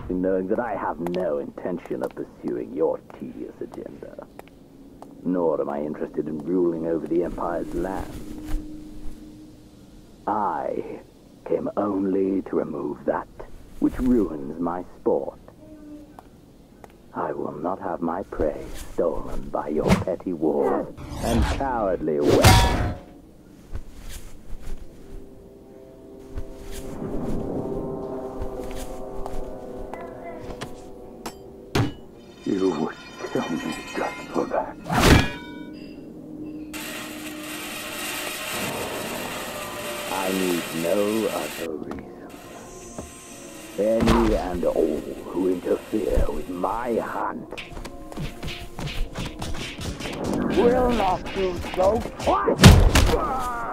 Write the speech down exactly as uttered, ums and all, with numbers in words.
in knowing that I have no intention of pursuing your tedious agenda. Nor am I interested in ruling over the Empire's land. I came only to remove that which ruins my sport. I will not have my prey stolen by your petty war and cowardly weapons. You would kill me just for that. I need no other reason. Any and all who interfere with my hunt will not do so twice.